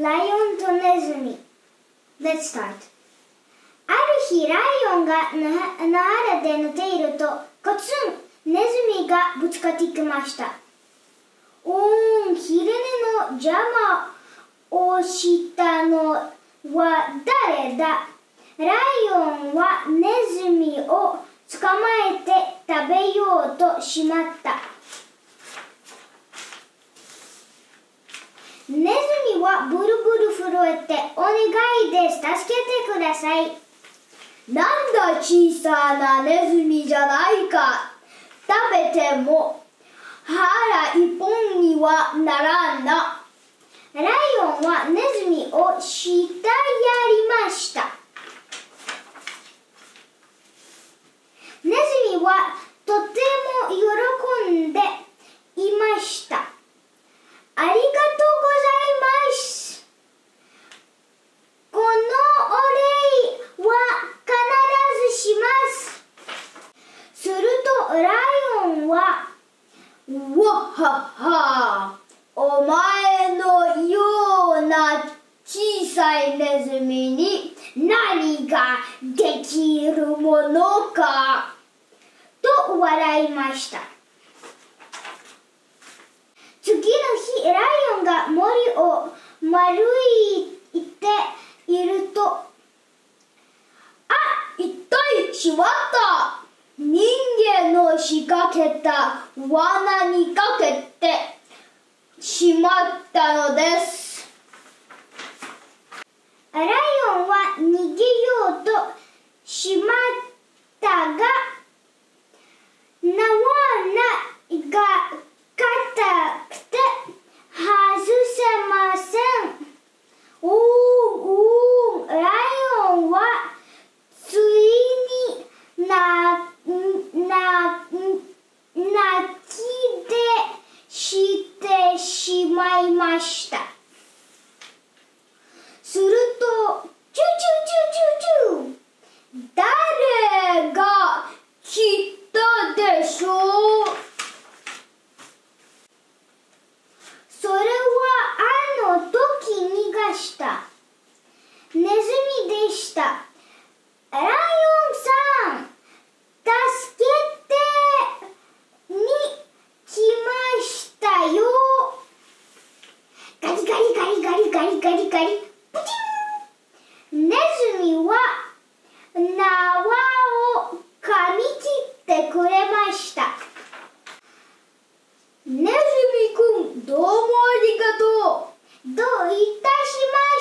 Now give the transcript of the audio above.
ライオンとネズミ。Let's start. ある日、ライオンが野原で寝ていると、コツン、ネズミがぶつかってきました。昼寝の邪魔をしたのは誰だ？ライオンはネズミを捕まえて食べようとしまった。ネズミはブルブル震えて、お願いです、助けてください。 なんだ小さなネズミじゃないか。食べても腹一本にはならんな。 ライオンはネズミを叱やりました。ネズミはとても喜んでいました。ありがとうございます。このお礼は必ずします。するとライオンは、 わはは、お前のような小さいネズミに何ができるものか、 と笑いました。次の日、ライオンが森を歩いていると、 一体しまった。人間の仕掛けた罠にかけてしまったのです。 ライオンは逃げようとしまったが、縄が硬くて外せません。ライオンはついに泣き出してしまいました。すると、チュチュチュチュチュ、誰が来たでしょう？それはあの時逃がしたネズミでした。ライオンさん、助けてに来ましたよ。ガリガリガリガリガリガリガリ、プチン。ネズミは縄を噛み切ってくれました。 ネズミくん、どうもありがとう。 どういたしま